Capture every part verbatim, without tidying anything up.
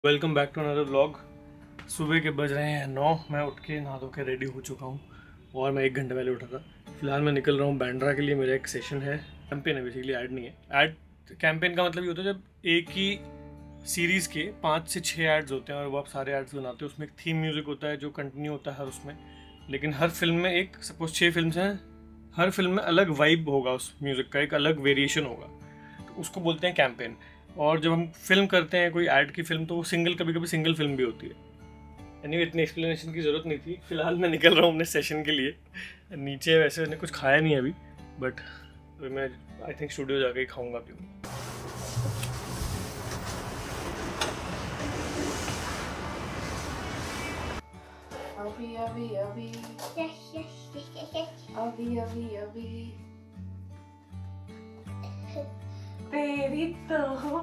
Welcome back to another vlog. सुबह के बज रहे हैं नौ। मैं उठ के नहा धो के रेडी हो चुका हूँ और मैं एक घंटे पहले उठा था। फिलहाल मैं निकल रहा हूँ बैंड्रा के लिए। मेरा एक सेशन है, कैंपेन है बेसिकली, ऐड नहीं है। ऐड कैंपेन का मतलब ये होता है जब एक ही सीरीज़ के पाँच से छः एड्स होते हैं और वो आप सारे एड्स बनाते हो। उसमें एक थीम म्यूज़िक होता है जो कंटिन्यू होता है हर उसमें, लेकिन हर फिल्म में एक सपोज छः फिल्म हैं, हर फिल्म में अलग वाइब होगा, उस म्यूज़िक का एक अलग वेरिएशन होगा, तो उसको बोलते हैं कैंपेन। और जब हम फिल्म करते हैं कोई ऐड की फिल्म, तो वो सिंगल, कभी कभी सिंगल फिल्म भी होती है। एनीवे इतनी एक्सप्लेनेशन की ज़रूरत नहीं थी। फिलहाल मैं निकल रहा हूँ अपने सेशन के लिए। नीचे वैसे मैंने कुछ खाया नहीं अभी, बट अभी मैं आई थिंक स्टूडियो जाके ही खाऊंगा पीऊँगा। अभी अभी अभी Yes, yes, yes, yes, yes. अभी अभी अभी तेरी तो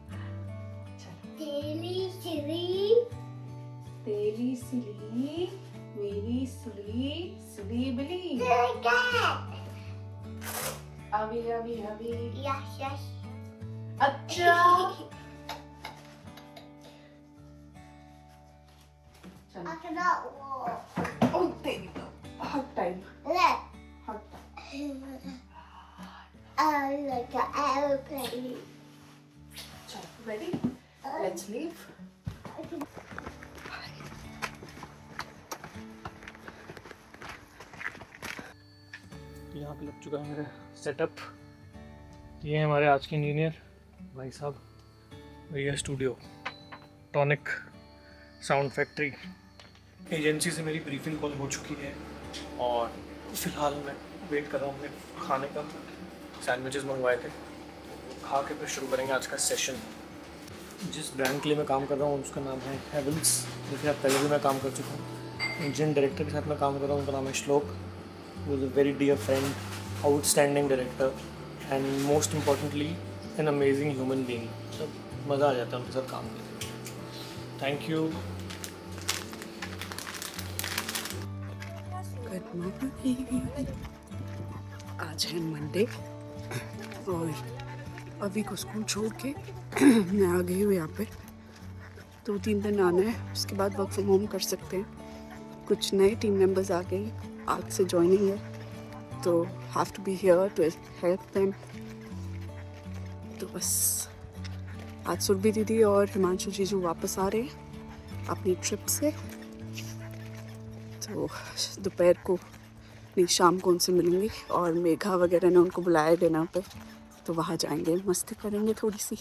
Silly, silly. तेली सिली मेरी सुली सुली बिली Good cat. अभी अभी अभी Yes, yes. अच्छा चल I cannot walk. ओ तेरी तो हट टाइम Look. हट Oh, like an aeroplane. चल रेडी लेट्स लीव यहाँ पे लग चुका है मेरा सेटअप। ये है हमारे आज के इंजीनियर भाई साहब, ये है studio tonic sound factory. Agency से मेरी ब्रीफिंग कॉल हो चुकी है और फिलहाल मैं वेट कर रहा हूँ अपने खाने का। सैंडविचेस मंगवाए थे, खा के फिर शुरू करेंगे आज का सेशन। जिस ब्रांड के लिए मैं काम कर रहा हूँ उसका नाम है हेवल्स, जिसके साथ पहले भी मैं काम कर चुका हूँ। इंडियन डायरेक्टर के साथ मैं काम कर रहा हूँ, उनका नाम है श्लोक। Who is a very dear friend, outstanding director, and most importantly, an amazing human being. सब मज़ा आ जाता है उनके साथ काम करके। Thank you. Good morning. आज है मंडे और अभी को स्कूल छोड़ के मैं आ गई हूँ यहाँ पे। दो तीन दिन आना है, उसके बाद वर्क फ्रॉम होम कर सकते हैं। कुछ नए टीम मेंबर्स आ गए, आज से ज्वाइनिंग है, तो have to be here to help them. तो बस आज सुरभि दीदी और हिमांशु जीजू वापस आ रहे हैं अपनी ट्रिप से, तो दोपहर को नहीं शाम को उनसे मिलूंगी। और मेघा वगैरह ने उनको बुलाया डिनर पे, तो वहाँ जाएंगे, मस्ती करेंगे थोड़ी सी।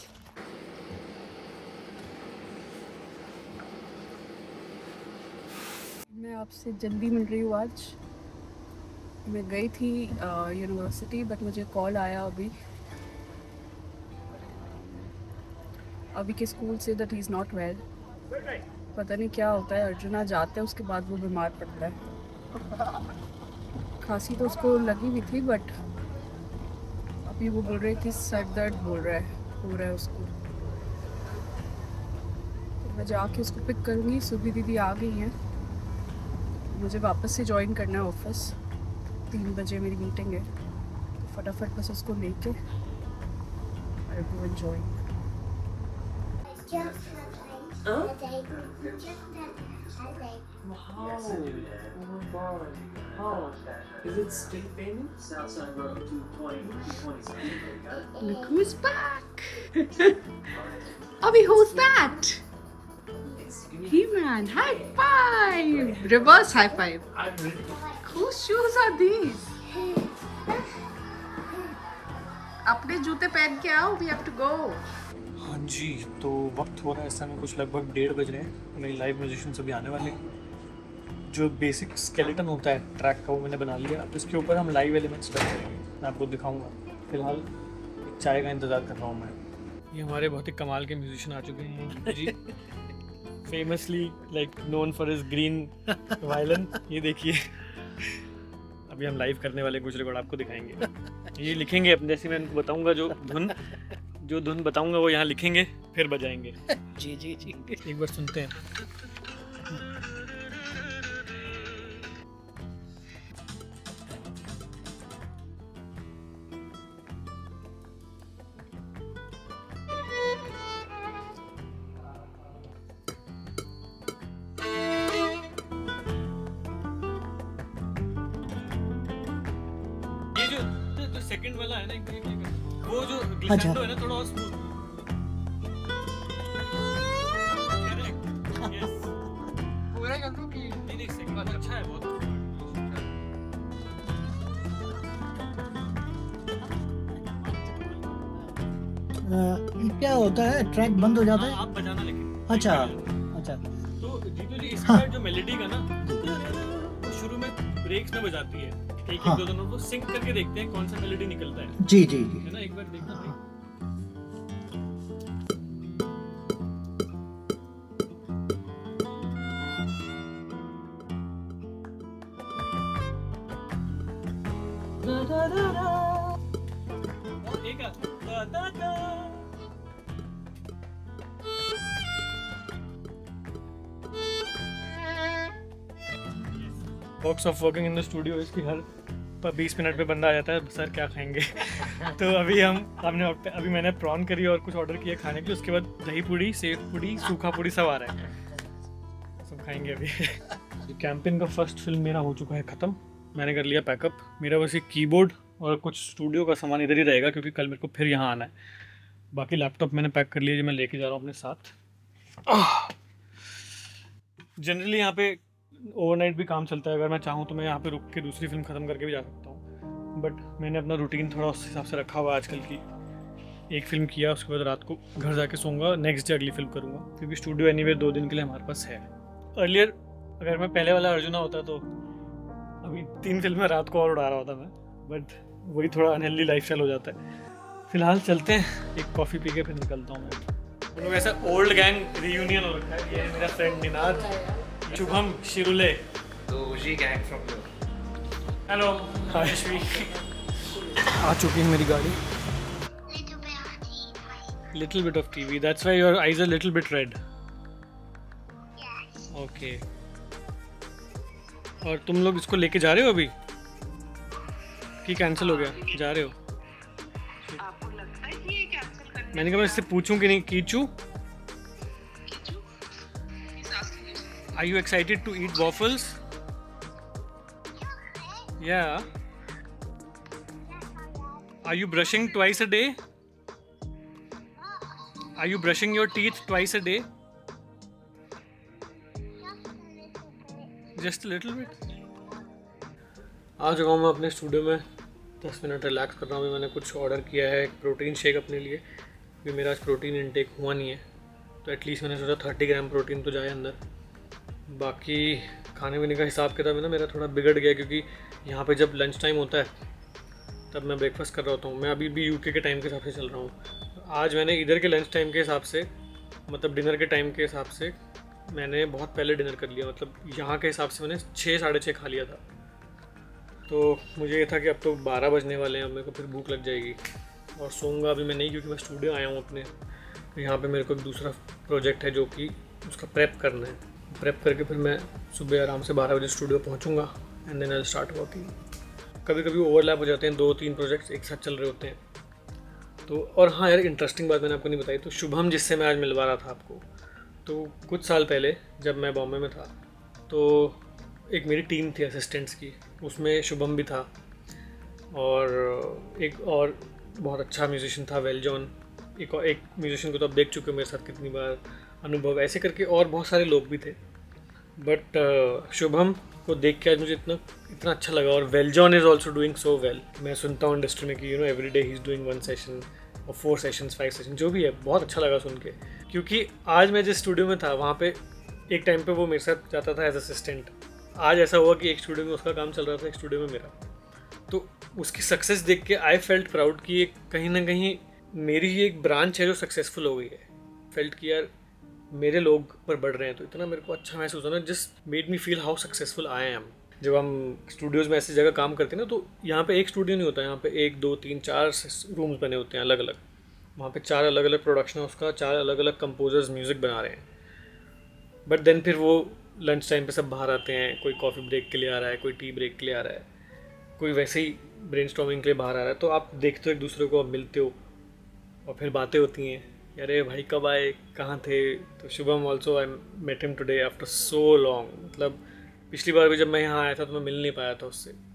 मैं आपसे जल्दी मिल रही हूँ आज। मैं गई थी यूनिवर्सिटी, बट मुझे कॉल आया अभी अभी के स्कूल से that he is not well. पता नहीं क्या होता है, अर्जुना जाता है उसके बाद वो बीमार पड़ता है। खांसी तो उसको लगी हुई थी, बट अभी वो बोल रहे कि सर दर्द बोल रहा है हो रहा है उसको। तो मैं जाके उसको पिक करूँगी। सुबह दीदी आ गई हैं, मुझे वापस से ज्वाइन करना है ऑफिस। तीन बजे मेरी मीटिंग है, तो फटाफट बस उसको लेके I go and join. Just a headache. Just a headache. Wow! Oh my god! How? Is it still paining? Southside Road two twenty, two twenty-seven. Look who's back! Abhi, who's that? He-Man! High five! Reverse high five. Whose shoes are these? अपने जूते पहन के आओ, we have to go. हाँ जी, तो वक्त हो रहा है इस समय कुछ लगभग डेढ़ बज रहे हैं। मेरी लाइव म्यूजिशियन सभी आने वाले हैं। जो बेसिक स्केलेटन होता है ट्रैक का वो मैंने बना लिया। अब इसके ऊपर हम लाइव एलिमेंट्स कर करेंगे, मैं आपको दिखाऊंगा। फिलहाल एक चाय का इंतज़ार कर रहा हूँ मैं। ये हमारे बहुत ही कमाल के म्यूजिशियन आ चुके हैं जी। Famously like known for his green violin. ये देखिए, अभी हम लाइव करने वाले कुछ रिकॉर्ड आपको दिखाएंगे। ये लिखेंगे अपने, जैसे मैं उनको बताऊंगा जो धुन जो धुन बताऊंगा वो यहाँ लिखेंगे, फिर बजाएंगे। जी जी जी। एक बार सुनते हैं। सेकंड वाला है ना, एक एक वो जो ग्लिसेंडो है ना थोड़ा और स्मूथ। करेक्ट, यस पूरा कर दूं कि नहीं नहीं सेकंड वाला अच्छा है बहुत। क्या होता है, ट्रैक बंद हो जाता है? आप बजाना लेकिन। अच्छा अच्छा। तो जीतू जी इसका जो मेलोडी का ना वो शुरू में ब्रेक्स में बजाती है, एक एक दो दोनों को सिंक करके देखते हैं कौन सा मेलोडी निकलता है। जी जी जी है ना, एक बार देखना भाई। और एक आ, दा दा दा। Box of working in the studio इसकी हर बीस मिनट पे बंदा आ जाता है, सर क्या खाएंगे। तो अभी हम हमने अभी मैंने प्रॉन करी और कुछ ऑर्डर किया खाने के लिए, उसके बाद दही पूड़ी, सेव पूड़ी, सूखा पूड़ी सब आ रहा है, सब खाएंगे अभी। कैंपिंग का फर्स्ट फिल्म मेरा हो चुका है ख़त्म, मैंने कर लिया पैकअप। मेरा बस एक कीबोर्ड और कुछ स्टूडियो का सामान इधर ही रहेगा क्योंकि कल मेरे को फिर यहाँ आना है। बाकी लैपटॉप मैंने पैक कर लिया जो मैं लेके जा रहा हूँ अपने साथ। जनरली यहाँ पे ओवरनाइट भी काम चलता है, अगर मैं चाहूँ तो मैं यहाँ पे रुक के दूसरी फिल्म ख़त्म करके भी जा सकता हूँ, बट मैंने अपना रूटीन थोड़ा उस हिसाब से रखा हुआ है आजकल की। एक फ़िल्म किया, उसके बाद रात को घर जाके सोऊंगा, नेक्स्ट डे अगली फिल्म करूँगा क्योंकि स्टूडियो एनीवे दो दिन के लिए हमारे पास है। अर्लियर अगर मैं पहले वाला अर्जुना होता तो अभी तीन फिल्में रात को और उड़ा रहा होता मैं, बट वही थोड़ा अनहेल्दी लाइफस्टाइल हो जाता है। फिलहाल चलते हैं, एक कॉफ़ी पी के फिर निकलता हूँ मैं। हम लोग ऐसा ओल्ड गैंग रियूनियन हो रखा है। ये मेरा फ्रेंड निनाद, शुभम, शिरुले, तो जी गैंग फ्रॉम यू। हेलो हायश्वी। आ चुकी है मेरी गाड़ी। Little bit of TV, that's why your eyes are little bit red. Okay, और तुम लोग इसको लेके जा रहे हो अभी कि कैंसिल हो गया? जा रहे हो? आपको लगता है कि ये कैंसिल करने? मैंने कहा मैं इससे पूछूं कि नहीं। Kichu, are you excited to eat waffles? Yeah. Are you brushing twice a day? Are you brushing your teeth twice a day? Just a little bit. आ चुका हूँ मैं अपने स्टूडियो में, दस मिनट रिलैक्स कर रहा हूँ। मैंने कुछ ऑर्डर किया है, एक प्रोटीन शेक अपने लिए, क्योंकि मेरा आज प्रोटीन इनटेक हुआ नहीं है, तो एटलीस्ट मैंने सोचा थर्टी ग्राम प्रोटीन तो जाए अंदर। बाकी खाने पीने का हिसाब किताब है ना मेरा थोड़ा बिगड़ गया, क्योंकि यहाँ पे जब लंच टाइम होता है तब मैं ब्रेकफास्ट कर रहा होता हूँ। मैं अभी भी यूके के टाइम के हिसाब से चल रहा हूँ। आज मैंने इधर के लंच टाइम के हिसाब से, मतलब डिनर के टाइम के हिसाब से मैंने बहुत पहले डिनर कर लिया, मतलब यहाँ के हिसाब से मैंने छः साढ़े छः खा लिया था। तो मुझे ये था कि अब तो बारह बजने वाले हैं, अब मेरे को फिर भूख लग जाएगी और सोऊंगा अभी मैं नहीं, क्योंकि मैं स्टूडियो आया हूँ अपने। यहाँ पे मेरे को एक दूसरा प्रोजेक्ट है जो कि उसका प्रेप करना है। प्रेप करके फिर मैं सुबह आराम से बारह बजे स्टूडियो पहुँचूँगा and then I will start working. कभी कभी ओवरलैप हो जाते हैं, दो तीन प्रोजेक्ट्स एक साथ चल रहे होते हैं तो। और हाँ यार, इंटरेस्टिंग बात मैंने आपको नहीं बताई, तो शुभम जिससे मैं आज मिलवा रहा था आपको, तो कुछ साल पहले जब मैं बॉम्बे में था तो एक मेरी टीम थी असिस्टेंट्स की, उसमें शुभम भी था और एक और बहुत अच्छा म्यूजिशियन था वेल जॉन। एक और एक म्यूजिशियन को तो आप देख चुके हो मेरे साथ कितनी बार, अनुभव, ऐसे करके और बहुत सारे लोग भी थे। बट uh, शुभम को देख के आज मुझे इतना इतना अच्छा लगा। और well John is also doing so well. मैं सुनता हूँ इंडस्ट्री में कि you know every day he is doing one session और फोर सेशंस, फाइव सेशन, जो भी है, बहुत अच्छा लगा सुन के। क्योंकि आज मैं जिस स्टूडियो में था वहाँ पे एक टाइम पे वो मेरे साथ जाता था एज असिस्टेंट। आज ऐसा हुआ कि एक स्टूडियो में उसका काम चल रहा था, एक स्टूडियो में मेरा। तो उसकी सक्सेस देख के आई फेल्ट प्राउड कि एक कहीं ना कहीं मेरी ही एक ब्रांच है जो सक्सेसफुल हो गई है। फेल्ट कि यार मेरे लोग पर बढ़ रहे हैं, तो इतना मेरे को अच्छा महसूस होना, just made me feel how successful I am. जब हम स्टूडियोज़ में ऐसी जगह काम करते हैं ना, तो यहाँ पे एक स्टूडियो नहीं होता, यहाँ पे एक दो तीन चार रूम्स बने होते हैं अलग अलग। वहाँ पे चार अलग अलग प्रोडक्शन है उसका, चार अलग अलग कंपोजर्स म्यूज़िक बना रहे हैं। बट देन फिर वो लंच टाइम पे सब बाहर आते हैं, कोई कॉफ़ी ब्रेक के लिए आ रहा है, कोई टी ब्रेक के लिए आ रहा है, कोई वैसे ही ब्रेनस्टॉर्मिंग के लिए बाहर आ रहा है। तो आप देखते हो एक दूसरे को, आप मिलते हो और फिर बातें होती हैं, अरे भाई कब आए, कहाँ थे। तो Shubham also I met him today after so long. मतलब पिछली बार भी जब मैं यहाँ आया था तो मैं मिल नहीं पाया था उससे,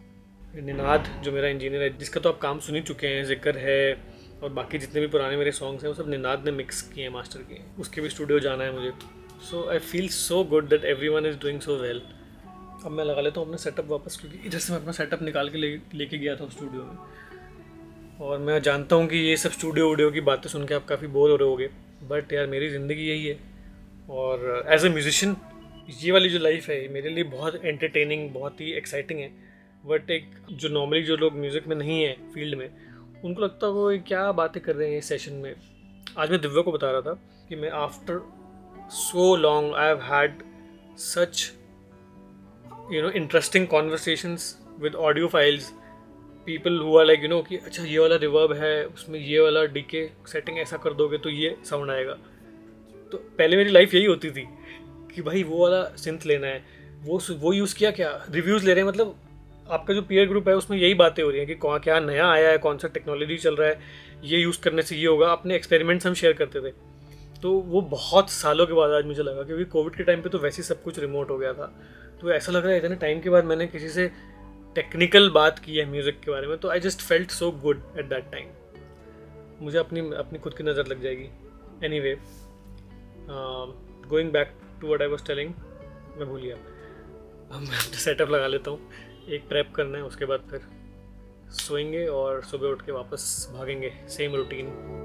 निनाद जो मेरा इंजीनियर है, जिसका तो आप काम सुन ही चुके हैं, जिक्र है और बाकी जितने भी पुराने मेरे सॉन्ग्स हैं वो सब निनाद ने मिक्स किए हैं, मास्टर किए हैं। उसके भी स्टूडियो जाना है मुझे। So I feel so good that everyone is doing so well. अब मैं लगा लेता हूँ अपना सेटअप वापस, क्योंकि इधर से मैं अपना सेटअप निकाल के ले लेके गया था स्टूडियो में। और मैं जानता हूँ कि ये सब स्टूडियो वूडियो की बातें सुन के आप काफ़ी बोर हो रहे होगे, बट यार मेरी ज़िंदगी यही है। और एज ए म्यूजिशियन ये वाली जो लाइफ है मेरे लिए बहुत एंटरटेनिंग, बहुत ही एक्साइटिंग है। बट एक जो नॉर्मली जो लोग म्यूज़िक में नहीं है फील्ड में, उनको लगता है वो क्या बातें कर रहे हैं ये सेशन में। आज मैं दिव्या को बता रहा था कि मैं after so long I have had such you know interesting conversations with audio files, people who are like you know कि अच्छा ये वाला रिवर्ब है, उसमें ये वाला डीके सेटिंग ऐसा कर दोगे तो ये साउंड आएगा। तो पहले मेरी लाइफ यही होती थी कि भाई वो वाला सिंथ लेना है, वो वो यूज़ किया, क्या रिव्यूज़ ले रहे हैं। मतलब आपका जो पीयर ग्रुप है उसमें यही बातें हो रही हैं कि कौन क्या नया आया है, कौन सा टेक्नोलॉजी चल रहा है, ये यूज़ करने से ये होगा। अपने एक्सपेरिमेंट्स हम शेयर करते थे। तो वो बहुत सालों के बाद आज मुझे लगा, क्योंकि कोविड के टाइम पे तो वैसे ही सब कुछ रिमोट हो गया था, तो ऐसा लग रहा है इतने टाइम के बाद मैंने किसी से टेक्निकल बात की है म्यूज़िक के बारे में। तो I just felt so good at that time. मुझे अपनी अपनी खुद की नज़र लग जाएगी। Anyway, going back to what I was telling, मैं भूल गया। अब मैं अपना सेटअप लगा लेता हूँ, एक प्रेप करना है, उसके बाद फिर सोएंगे और सुबह उठ के वापस भागेंगे, सेम रूटीन।